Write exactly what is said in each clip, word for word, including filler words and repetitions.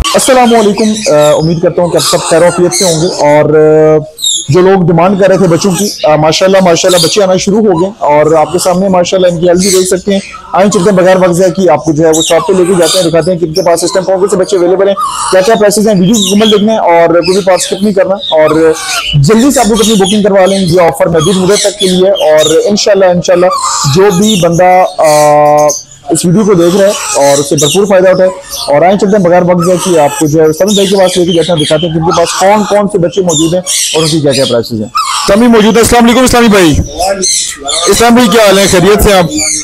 अस्सलामुअलैकुम। उम्मीद करता हूँ कि आप सब खैरियत से होंगे। और जो लोग डिमांड कर रहे थे बच्चों की, माशाल्लाह माशाल्लाह बच्चे आना शुरू हो गए और आपके सामने माशाल्लाह इनकी हेल्थ भी देख सकते हैं। आए चलते हैं बगैर वक्त है कि आपको जो है वो शॉप पे लेके जाते हैं, दिखाते हैं कि इनके पास सिस्टम कौन से बच्चे अवेलेबल हैं, क्या क्या प्राइसेस हैं। वीडियो मुकम्मल देखना है और कोई भी पार्ट स्किप नहीं करना और जल्दी से आप लोग अपनी बुकिंग करवा लें। ये ऑफर महदूद मुद्दत तक के लिए और इंशाल्लाह इंशाल्लाह जो भी बंदा आ, इस वीडियो को देख रहे हैं और उससे भरपूर फायदा उठाए। और आए चलते हैं बगैर वक्त है कि आपको जो है सभी भाई के पास लेके जाते हैं, दिखाते हैं कि उनके पास कौन कौन से बच्चे मौजूद हैं और उनकी क्या क्या प्राइसेस हैं। सभी मौजूद है। अस्सलाम वालेकुम इस्लामी भाई। इस्लाम भाई क्या हाल है, खैरियत से आप?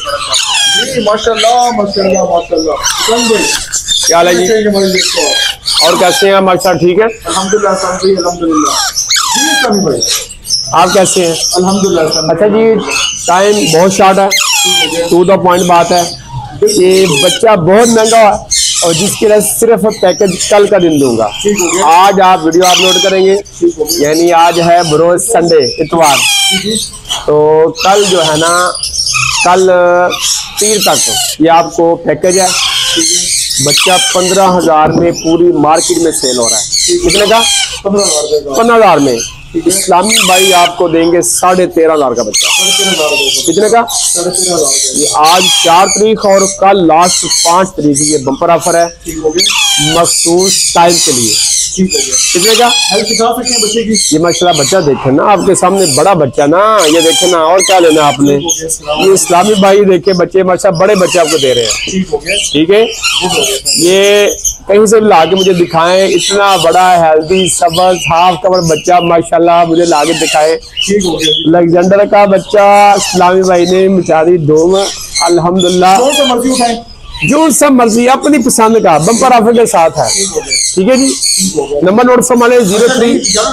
माशाल्लाह माशाल्लाह माशाल्लाह। क्या हाल है जी, और कैसे हैं माशाल्लाह? ठीक है अल्हम्दुलिल्लाह अल्हम्दुलिल्लाह। जी इस्लामी भाई आप कैसे हैं? अल्हम्दुलिल्लाह। अच्छा जी, टाइम बहुत शॉर्ट है, टू द पॉइंट बात है। ये बच्चा बहुत महंगा और जिसके लिए सिर्फ पैकेज कल का दिन दूंगा। आज आप वीडियो अपलोड करेंगे, यानी आज है बरोज संडे इतवार, तो कल जो है ना, कल तीर तक ये आपको पैकेज है। बच्चा पंद्रह हजार में पूरी मार्केट में सेल हो रहा है। कितने का? पंद्रह हजार में। इस्लामी भाई आपको देंगे साढ़े तेरह हजार का बच्चा। कितने का? ये आज चार तारीख और कल लास्ट पांच तारीख, ये बम्पर ऑफर है मखसूस टाइम के लिए। कितने का? बच्चे की ये माशाल्लाह बच्चा देखे ना, आपके सामने बड़ा बच्चा ना, ये देखे ना, और क्या लेना आपने। ये इस्लामी भाई देखे बच्चे माशाल्लाह बड़े बच्चे आपको दे रहे हैं। ठीक है, ये कहीं से ला के मुझे दिखाएं, इतना बड़ा हेल्दी सबज हाफ कवर बच्चा माशाल्लाह मुझे ला के दिखाए। लेजेंडर का बच्चा इस्लामी भाई ने मिचारी धूम, अल्हम्दुलिल्लाह। जो सब मर्जी अपनी पसंद का बम्पर ऑफर के साथ है। ठीक है जी, नंबर नोट फरमाने जीरो थ्री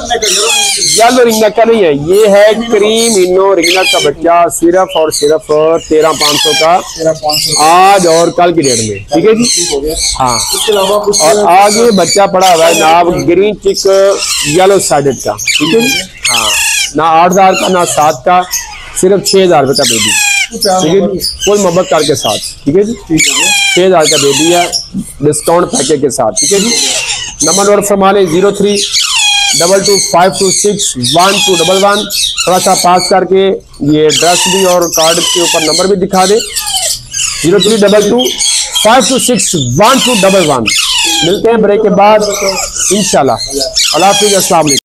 येलो रिंगना का नहीं है, ये है क्रीम इनो रिंगना का बच्चा, सिर्फ और सिर्फ तेरह पाँच सौ का आज और कल की डेट में। ठीक है जी, हाँ। और आगे बच्चा पड़ा हुआ है नाब ग्रीन चिक येलो साइडेड का। ठीक है जी, हाँ। ना आठ हजार का ना सात का, सिर्फ छह हजार रुपये का बेबी। ठीक है जी, फुल मोहब्बत कार के साथ। ठीक है जी, छह हजार का बेबी है डिस्काउंट पैकेज के साथ। ठीक है जी, नंबर नोट फरमाने zero three double two five two six one two double one. थोड़ा सा पास करके ये ड्रेस भी और कार्ड के ऊपर नंबर भी दिखा दे, zero three double two five two six one two double one. मिलते हैं ब्रेक के बाद इंशाल्लाह। अल्लाह हाफिज़, अस्सलाम वालेकुम।